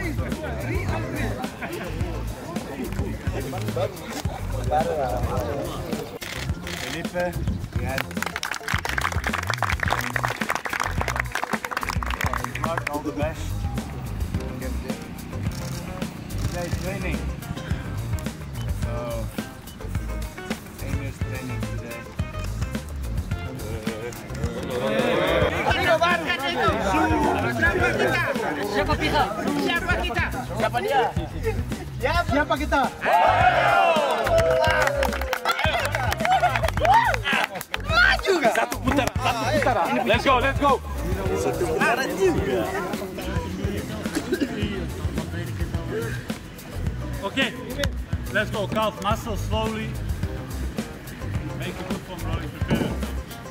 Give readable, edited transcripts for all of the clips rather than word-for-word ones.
Felipe, yes. All the best. Today's training. So, Amy's training today. Siapa kita? Siapa kita? Siapa dia? Siapa kita? Satu putaran. Let's go, let's go. Satu putaran juga. Okay, let's go. Calf muscle slowly. Make a good form rolling. Prepare yourself.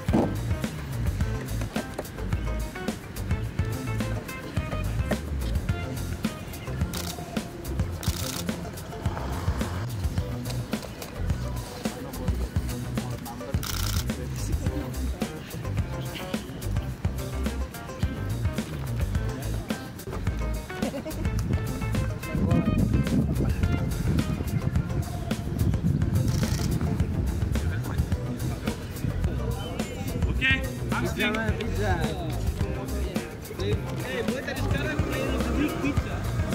Okay, hamstring. Mulai dari sekarang main big pizza.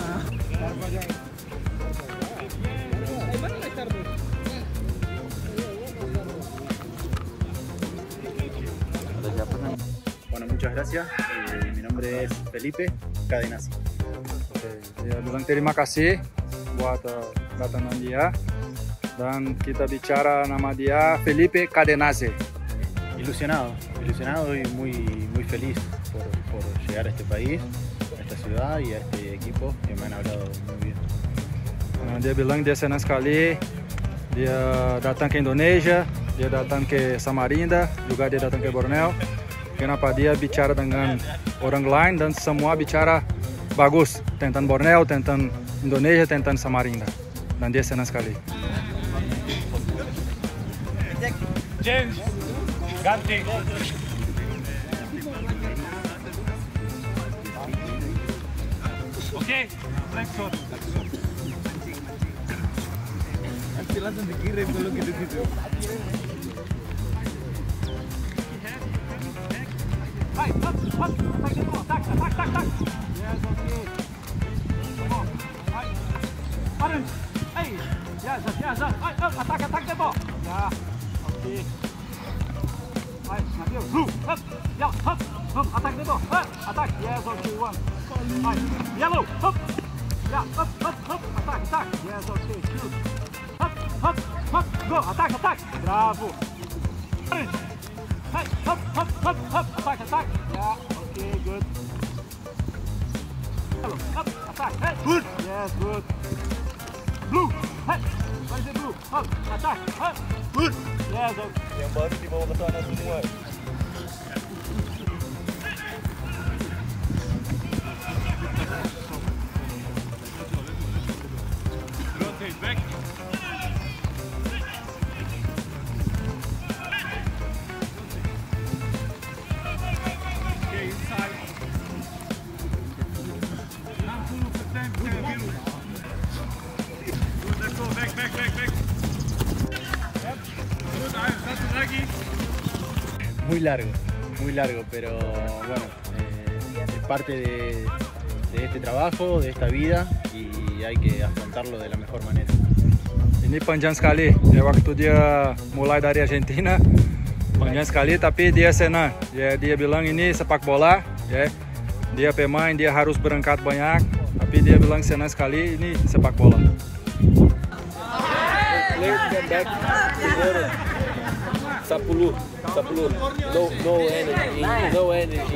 Bueno, muchas gracias. Mi nombre es Felipe Cadenazzi. Dia bilang terima kasih buat datangan dia, dan kita bicara nama dia Felipe Cadenazzi. Ilusionado y muy feliz por llegar a este país, a esta ciudad y a este equipo que me han hablado muy bien. Dia bilang dia senang sekali dia datang ke Indonesia, dia datang ke Samarinda, juga dia datang ke Borneo. Kenapa dia bicara dengan orang lain dan semua bicara bagus tentang Borneo, tentang Indonesia, tentang Samarinda, dan dia senang sekali. James, ganti. Okay, next one. Nanti langsung dikirim kalau gitu-gitu. Hai, hop, hop, tak. Yes, okay. Come on. Hai. Orange. Hey. Yes. Hai, attack the ball. Yeah. Okay. Hai, Nabil. Blue. Hop. Yeah, hop. Attack the ball. Attack. Yes, okay. One. Hai. Yellow. Hop. Yeah, hop. Attack. Yes, okay. Shoot. Hop. Go. Attack. Bravo. Orange. Hey, hop, attack. Yeah, okay, good. Hello, hop, attack. Hey, good. Yes, good. Blue. Hey, what is it, blue? Hop, attack. Hey, good. Yes, okay. Yang baru dibawa ke sana semua. Rotate back. Muy largo, pero bueno, es parte de este trabajo, de esta vida, y hay que afrontarlo de la mejor manera. Ini panjang sekali, waktu dia mulai dari Argentina, panjang sekali, tapi dia senang. Dia bilang ini sepak bola, ya. Dia pemain, dia harus berangkat banyak, tapi dia bilang senang sekali ini sepak bola. Sepuluh, no energy.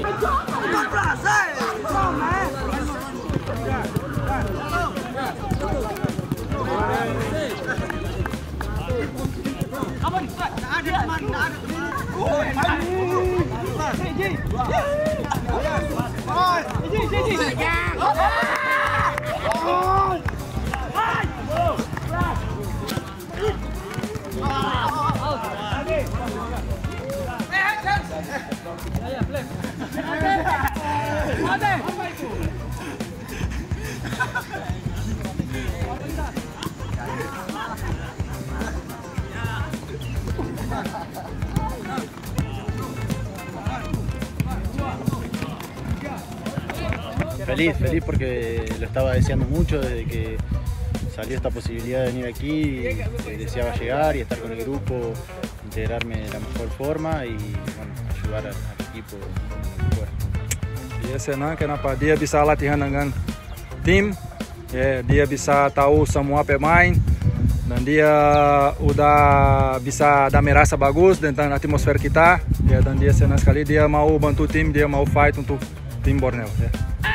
Feliz porque lo estaba deseando mucho desde que salió esta posibilidad de venir aquí. Deseaba llegar y estar con el grupo, integrarme de la mejor forma y bueno, ayudar al equipo mejor. Dia senang kenapa dia bisa latihan dengan tim, dia bisa tahu semua pemain dan dia udah bisa ada merasa bagus tentang atmosfer kita, ya, dan dia senang sekali, dia mau bantu tim, dia mau fight untuk tim Borneo. Ya.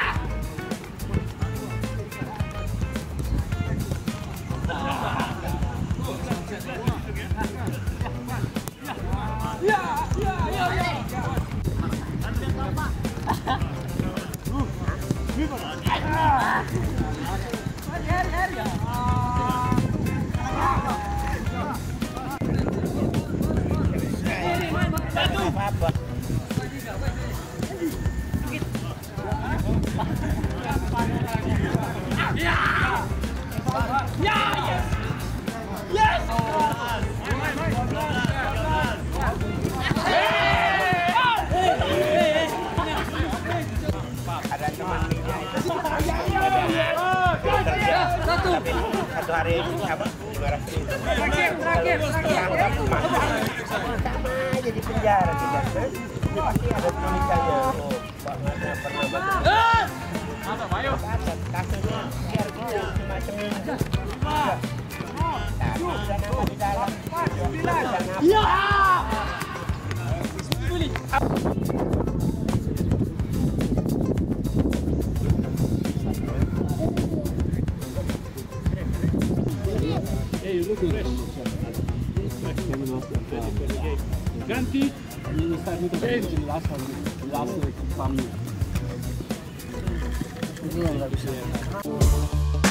Satu hari apa? 200.000. Terakhir. Sama aja di penjara kita. Pasti ada tulisannya. Oh, Pak Mana pernah baca. Kasusnya biar kita semacam itu. Ada nama di dalam. Iya. Ganti, ini sta muito bem, ele lascia família.